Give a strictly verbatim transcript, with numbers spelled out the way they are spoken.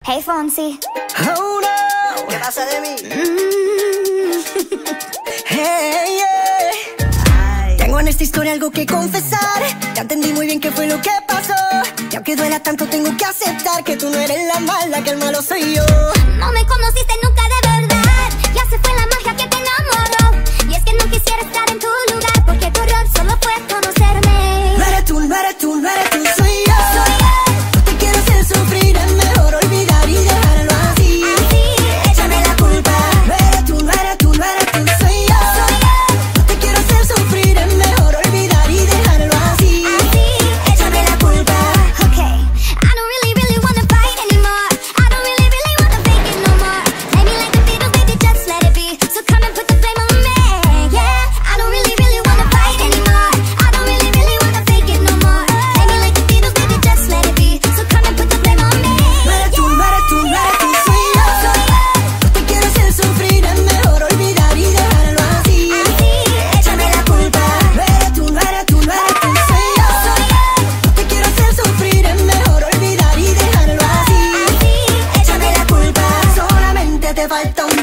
Hey Fonsi. Oh no. ¿Qué pasa de mí? Mm. Hey, yeah. Tengo en esta historia algo que confesar. Ya entendí muy bien qué fue lo que pasó. Y aunque duela tanto tengo que aceptar que tú no eres la mala, que el malo soy yo. No me conociste nunca de verdad. Ya se fue la magia que te enamoró. Y es que no quisiera estar en tu lugar, porque tu error solo fue conocerme. No eres tú, no eres tú, no eres tú, soy yo. Soy yo. No te quiero hacer sufrir, es mejor olvidar y dejarlo así. Así, échame la culpa. No eres tú, no eres tú, no eres tú, soy yo. soy yo. No te quiero hacer sufrir, es mejor olvidar y dejarlo así. Así, échame la culpa. Okay, I don't really, really wanna fight anymore. I don't really, really wanna fake it no more. Play me like the Beatles, baby, just let it be. So come and put the flame on me, yeah. I don't really, really wanna fight anymore. I don't really, really wanna fake it no more. Play me like the Beatles, baby, just let it be. So come and put the flame on me. No eres tú, no eres tú, no eres tú, soy yo. No te quiero hacer sufrir, es mejor olvidar y dejarlo así. Échame la culpa. No eres tú, no eres tú, no eres tú, soy yo. No te quiero hacer sufrir, es mejor olvidar y dejarlo así. Échame la culpa. Solamente te falta un